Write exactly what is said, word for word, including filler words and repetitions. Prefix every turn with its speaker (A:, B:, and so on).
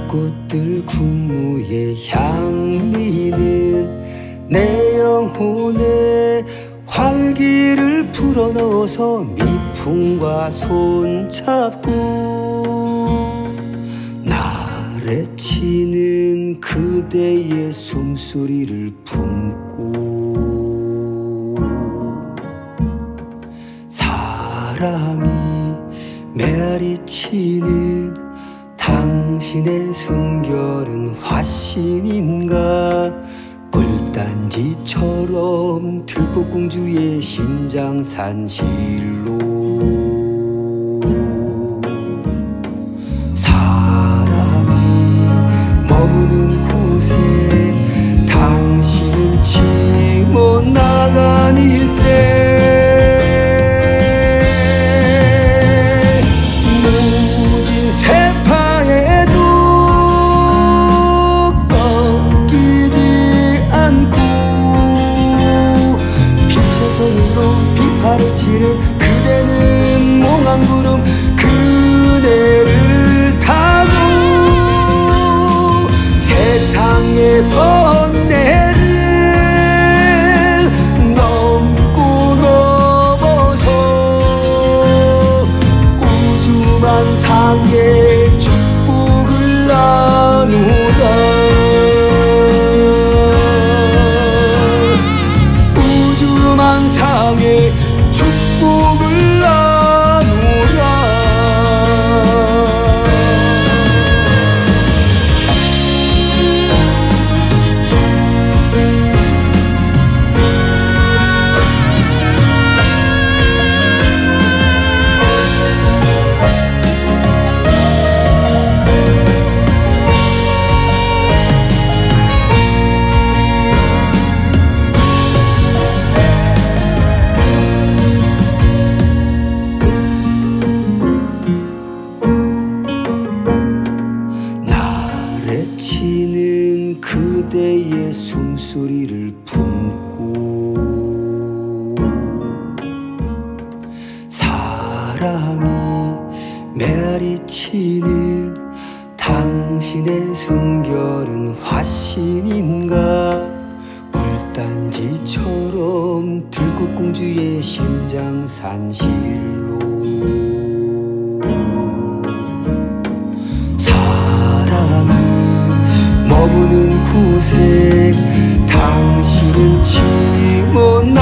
A: 꽃들 군무의 향미는 내 영혼에 활기를 불어넣어서 미풍과 손잡고 나래치는 그대의 숨소리를 품고 사랑이 메아리치는 당신의 숨결은 화신인가 꿀단지처럼 들꽃공주의 심장 산실로 사람이 머무는 곳에 당신은 치고 나간 일세 무진 세파에도 손으로 비파를 치는 그대는 몽환구름 그네를 타고 세상의 번뇌를 넘고 넘어서 우주만상의 축복을 나누다 만상의 축복을 나누라 치는 그대의 숨소리를 품고 사랑이 메아리치는 당신의 숨결은 화신인가 꿀단지처럼 들꽃공주의 심장 산실로 머무는 곳에 당신은 지못